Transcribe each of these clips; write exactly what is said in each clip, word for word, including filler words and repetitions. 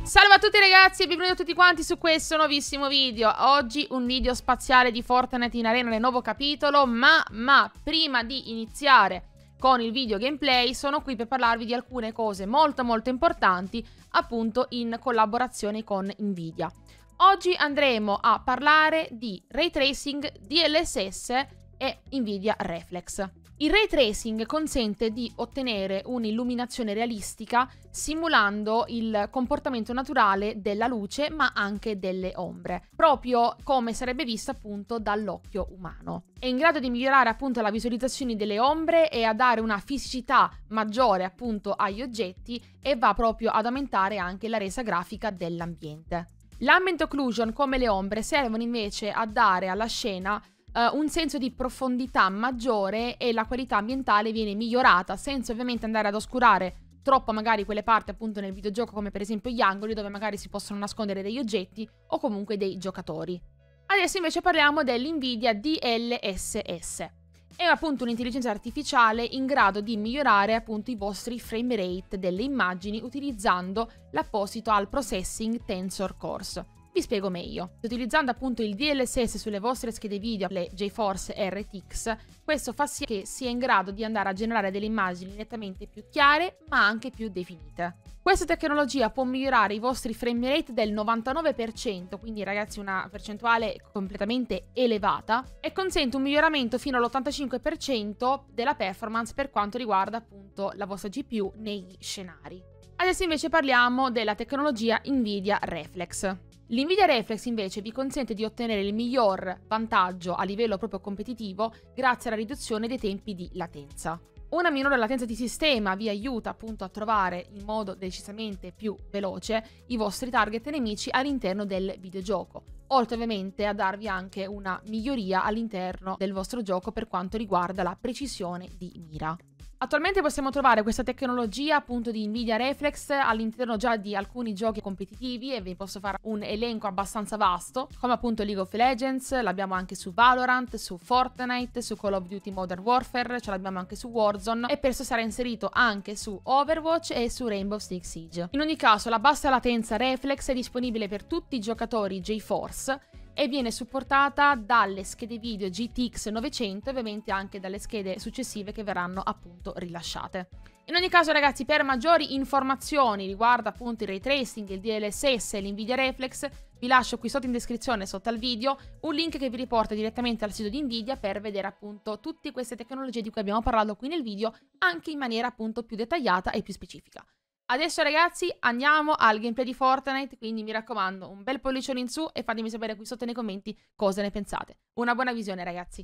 Salve a tutti ragazzi e benvenuti a tutti quanti su questo nuovissimo video. Oggi un video spaziale di Fortnite in Arena nel nuovo capitolo, ma, ma prima di iniziare con il video gameplay sono qui per parlarvi di alcune cose molto molto importanti, appunto in collaborazione con Nvidia. Oggi andremo a parlare di Ray Tracing, D L S S e Nvidia Reflex. Il Ray Tracing consente di ottenere un'illuminazione realistica simulando il comportamento naturale della luce ma anche delle ombre, proprio come sarebbe visto appunto dall'occhio umano. È in grado di migliorare appunto la visualizzazione delle ombre e a dare una fisicità maggiore appunto agli oggetti e va proprio ad aumentare anche la resa grafica dell'ambiente. L'ambient occlusion come le ombre servono invece a dare alla scena Uh, un senso di profondità maggiore e la qualità ambientale viene migliorata senza ovviamente andare ad oscurare troppo magari quelle parti appunto nel videogioco, come per esempio gli angoli dove magari si possono nascondere degli oggetti o comunque dei giocatori. Adesso invece parliamo dell'Nvidia D L S S. È appunto un'intelligenza artificiale in grado di migliorare appunto i vostri frame rate delle immagini utilizzando l'apposito Al Processing Tensor Cores. Vi spiego meglio. Utilizzando appunto il D L S S sulle vostre schede video, le GeForce R T X, questo fa sì che sia in grado di andare a generare delle immagini nettamente più chiare ma anche più definite. Questa tecnologia può migliorare i vostri frame rate del novantanove per cento, quindi ragazzi una percentuale completamente elevata, e consente un miglioramento fino all'ottantacinque per cento della performance per quanto riguarda appunto la vostra G P U negli scenari. Adesso invece parliamo della tecnologia Nvidia Reflex. L'Nvidia Reflex invece vi consente di ottenere il miglior vantaggio a livello proprio competitivo grazie alla riduzione dei tempi di latenza. Una minore latenza di sistema vi aiuta appunto a trovare in modo decisamente più veloce i vostri target nemici all'interno del videogioco, oltre ovviamente a darvi anche una miglioria all'interno del vostro gioco per quanto riguarda la precisione di mira. Attualmente possiamo trovare questa tecnologia appunto di Nvidia Reflex all'interno già di alcuni giochi competitivi e vi posso fare un elenco abbastanza vasto, come appunto League of Legends, l'abbiamo anche su Valorant, su Fortnite, su Call of Duty Modern Warfare, ce l'abbiamo anche su Warzone e penso sarà inserito anche su Overwatch e su Rainbow Six Siege. In ogni caso la bassa latenza Reflex è disponibile per tutti i giocatori GeForce e viene supportata dalle schede video G T X novecento e ovviamente anche dalle schede successive che verranno appunto rilasciate. In ogni caso ragazzi, per maggiori informazioni riguardo appunto il Ray Tracing, il D L S S e l'Nvidia Reflex vi lascio qui sotto in descrizione, sotto al video, un link che vi riporta direttamente al sito di Nvidia per vedere appunto tutte queste tecnologie di cui abbiamo parlato qui nel video, anche in maniera appunto più dettagliata e più specifica. Adesso ragazzi andiamo al gameplay di Fortnite, quindi mi raccomando un bel pollicione in su e fatemi sapere qui sotto nei commenti cosa ne pensate. Una buona visione ragazzi.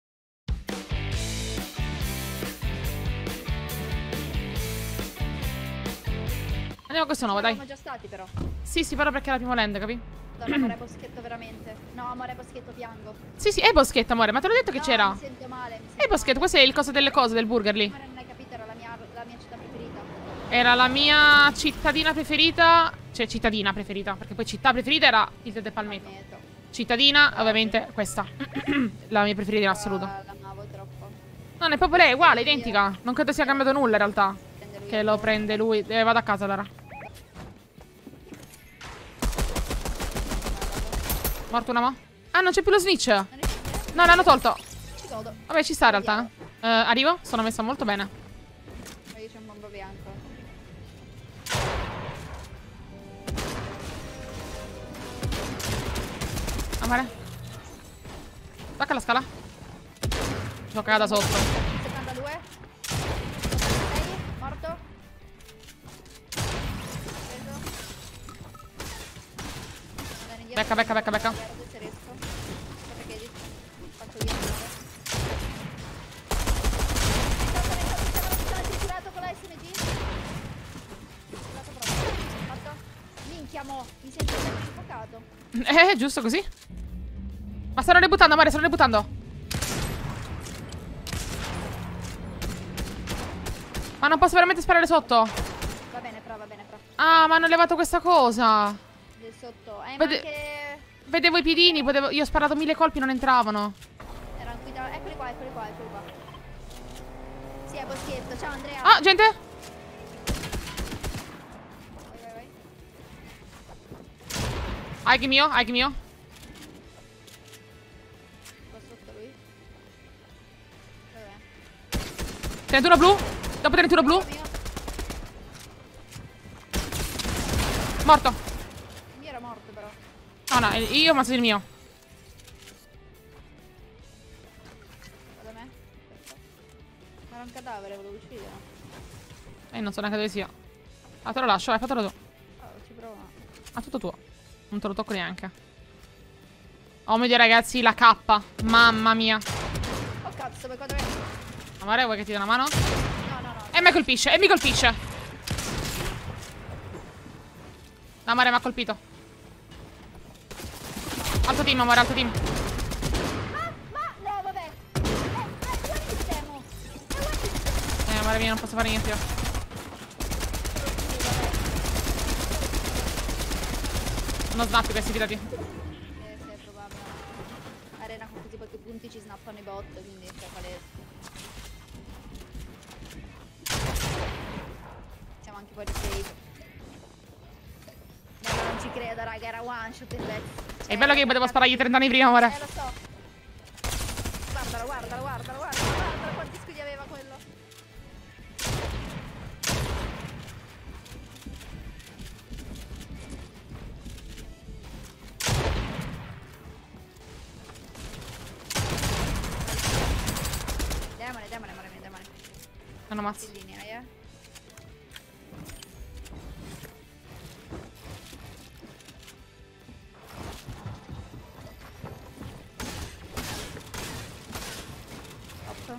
Andiamo a questo nuovo, dai. Siamo già stati però. Sì, sì, però perché è la prima land, capi? Madonna, amore boschetto veramente. No, amore boschetto, piango. Sì, sì, è boschetto, amore, ma te l'ho detto che no, c'era. mi sento male, mi sento È boschetto, male. questo è il coso delle cose, del burger lì. Amore, non hai capito, era la mia, la mia città preferita. Era la mia cittadina preferita. Cioè cittadina preferita, perché poi città preferita era il del Palmetto. Palmetto. Cittadina, ovviamente, questa. La mia preferita in assoluto. La amavo troppo. Non è proprio lei, è uguale, identica. Non credo sia cambiato nulla in realtà. Prende lui Che lo prende lui. Eh, vado a casa allora. Morto una mo'. Ah, non c'è più lo snitch. No, l'hanno tolto. Ci godo. Vabbè, ci sta in realtà. Eh, arrivo? Sono messa molto bene. Ma io c'è un bombo bianco. Amore. Stacca la scala. L'ho cagata sotto. settantadue. sei. Morto. Preso. Andare indietro. Becca, becca, becca, becca. Guarda se riesco. Aspetta che faccio via. Sono triturato con la S M G. Triturato proprio. Fatto. Minchia mo. Mi sento sempre infuocato. Eh, giusto così. Ma stanno rebuttando, amore, stanno rebuttando. Ma non posso veramente sparare sotto. Va bene, però, va bene, però. Ah, ma hanno levato questa cosa. Del sotto. Eh, Vede- ma anche... Vedevo i piedini, potevo... io ho sparato mille colpi, non entravano. Erano qui da... Eccoli qua, eccoli qua, eccoli qua. Sì, è boschetto. Ciao, Andrea. Ah, gente. Vai, vai, vai. Hike mio, hike mio. Qua sotto lui. Dov'è? trentuno blu. Dopo trentuno blu. Mio. Morto. Il mio era morto però. No, no, io ho ammazzato il mio. Va da me? Aspetta. Ma era un cadavere, volevo uccidere. E non so neanche dove sia. Ah, te lo lascio, vai, fatelo tu. Oh, ci provo. Ah, tutto tuo. Non te lo tocco neanche. Oh mio Dio, ragazzi, la K. Mamma mia. Oh cazzo, per quanto è? Amore, vuoi che ti dia una mano? No, no, no. E mi colpisce, e mi colpisce. No, amore, mi ha colpito. Alto team, amore, alto team. Ah, ma, no, vabbè. Eh, eh, guardi il demo. Eh, guardi il demo. Eh, amore mia, non posso fare niente io. Non snappi questi, fidati. Eh, sì, è probabile. Arena con così pochi punti ci snappano i bot, quindi è palese. Siamo anche fuori safe. No, non ci credo, raga, era one shot invece. Cioè, È bello che io potevo sparargli trenta anni prima, amore. Eh, lo so. Guardalo, guardalo, guardalo, guardalo, guardalo quanti scudi aveva quello. Demone, demone, demone, demone. Non ammazzo. In linea, eh. Otto.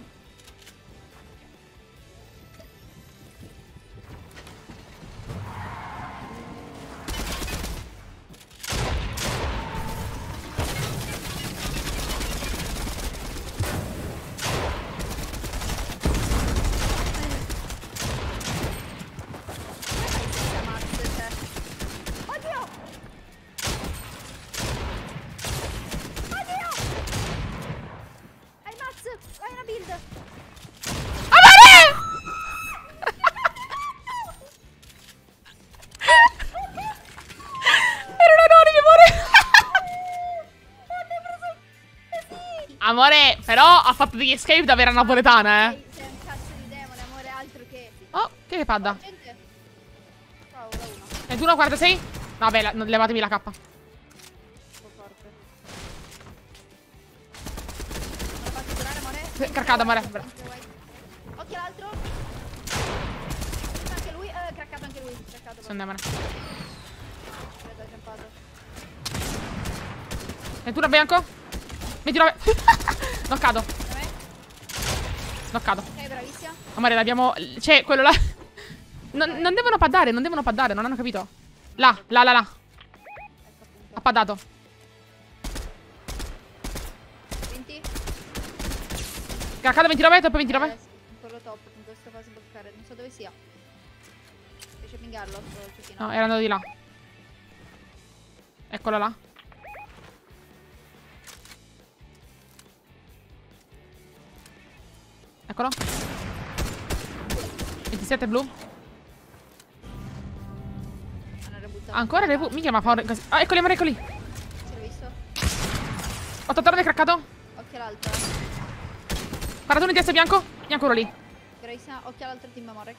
Oddio! Oddio! Hai Max! Hai una build! Amore! Era un anonimo, amore. Amore, però ha fatto degli escape da vera napoletana, eh. Sei, sei un cazzo di demone, amore, altro che... Oh, che padda. Gente! Wow, ora uno. ventuno, quarantasei. Vabbè, la, levatemi la K. Un po' forte. Me la faccio curare, amore? Craccata, amore. Occhio l'altro. Anche lui, eh, craccato anche lui. Craccato. Sono demone. Credo, è campato. ventuno bianco. ventinove. Knoccato. Da me? Knoccato. Ok, bravissima. Amore, l'abbiamo... C'è quello là. Non, non devono paddare, non devono paddare, non hanno capito. Là, là, là, là. Ecco appunto. Ha paddato. venti? Craccato ventinove, top ventinove. Eh, sì, quello top, in questa fase bloccare. Non so dove sia. Riesci a pingarlo? Sto cecchino. No, era andato di là. Eccolo là. Eccolo. ventisette blu. Hanno rebuttato. Ancora rebu... Mica ma fa un... così. Ah, eccoli, amore, eccoli. Si l'ho visto. ottantanove craccato. Occhio l'altro. quarantuno in testa bianco. Bianco quello lì. Bravissima. Occhio all'altro team, amore.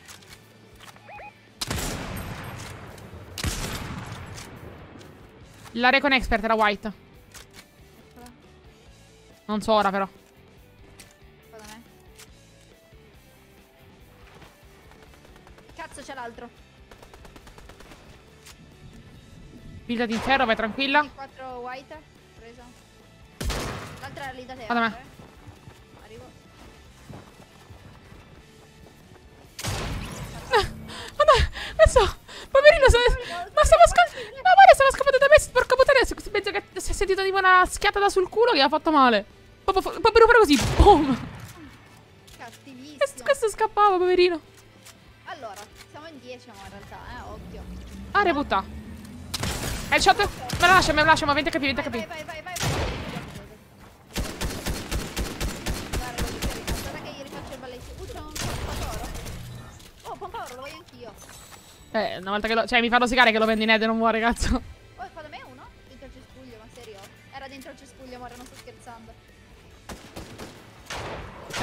La Recon Expert era white. Eccola. Non so ora però. Qua da me. Cazzo, c'è l'altro. Build di ferro, vai tranquilla. quattro white. Presa. L'altra era lì da te. Vada me. amore. Arrivo. Ma dai, adesso... Poverino, stava... ma stava scappando... No, guarda, stava scappando da me, porca puttana. Penso che si è sentito tipo una schiattata sul culo che gli ha fatto male. Proprio, proprio, proprio così, boom. Cattivissimo. Questo, questo scappava, poverino. Allora, siamo in dieci, ma in realtà, eh, occhio. Ah, rebutta. Headshot. Me la lascia, me la lascia, ma venti H P, venti H Vai, P. vai, vai, vai, vai. Guarda, lo Cucciarino, aspetta che gli rifaccio il balletto. Uh, c'è un pompaoro. Oh, pompaoro, lo voglio anch'io. Eh, una volta che lo... Cioè, mi fa rosicare che lo vendi in ed e non muore, cazzo. Oh, fa da me uno?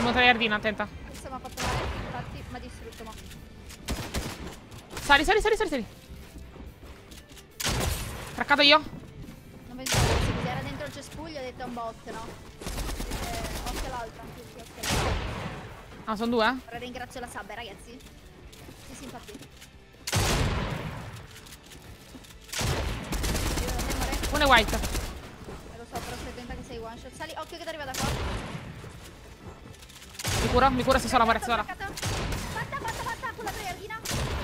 Siamo tryhardina, attenta. Questo mi ha fatto male, infatti mi ha distrutto, ma. Sali, sali, sali, sali, sali. Craccato io. Non pensavo fosse così, era dentro il cespuglio, ho detto un bot, no? Eh, occhio all'altra, anche occhio all'altra. Ah, sono due? Ora ringrazio la sub, ragazzi. Sì, sì, infatti. Io da me, amore. Uno è white. Eh, lo so, però stai attenta che sei one shot. Sali, occhio che ti arriva da qua. Mi curo, mi curo se sono amore, sono. Fatta, fatta, fatta, con la tryhardina.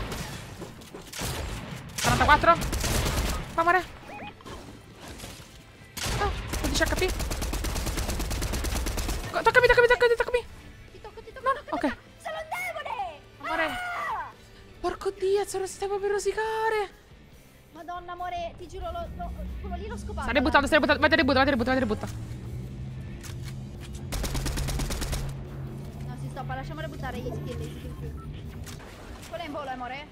quarantaquattro. Fa amore. Oh, undici H P. Co- Toccami, toccami, toccami, toccami. Ti tocco, ti tocco. No, no, tocco, ok. tocco. Sono un demone! Amore. Ah! Porco dio, se lo stiamo per rosicare. Madonna, amore, ti giuro, lo, lo, quello lì l'ho scopato. Sta ributtato, sta ributtato. Vai, te ributta, vai, te ributta, vai, te ributta. No, si stoppa, lasciamole buttare gli skill, gli skill più. Quello è in volo, amore.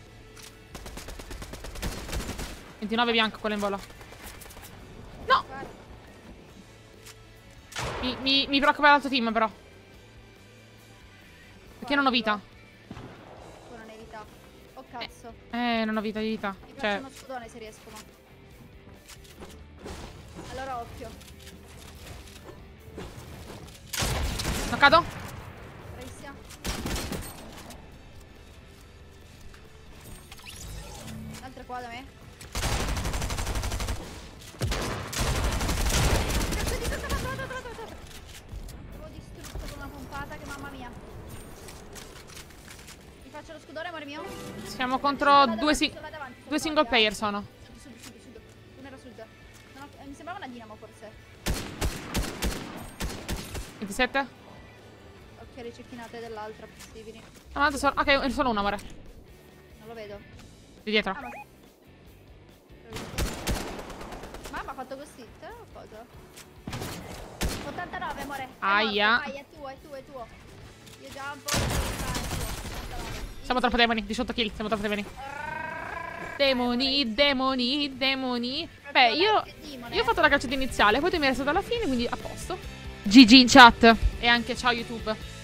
ventinove bianco, quello in volo. No! Guarda. Mi, mi, mi preoccupa l'altro team, però. Perché non ho vita. Tu non hai vita. Oh, cazzo. Eh, non ho vita di vita. Mi Cioè, faccio uno scudone se riesco, ma. Allora, occhio. knoccato? Bravissima. L'altro qua da me. Cazzo di sotto, sotto, sotto, sotto, sotto. L'avevo distrutto con una pompata che mamma mia. Mi faccio lo scudone, amore mio? Siamo contro Sono là due, davanti, si- sono là davanti, sono due là single davanti, player ah. sono. Sud, sud, sud, sud. Uno era sud. Non ho- eh, mi sembrava una dinamo forse. ventisette? Occhio alle cecchinate dell'altra possibili. Ah, tanto sono- ok, è solo uno, amore. Non lo vedo. Di dietro. Ah, ma... Ma mi ha fatto così hit o cosa? ottantanove, amore. È Aia. morto, vai, è tuo, è tuo, è tuo. Io jumpo, è tuo. ottantanove. Siamo troppo demoni, diciotto kill, siamo troppo demoni. Demoni, demoni, demoni. Beh, io, io ho fatto la cacciata iniziale, poi tu mi hai restato alla fine, quindi a posto. G G in chat. E anche ciao YouTube.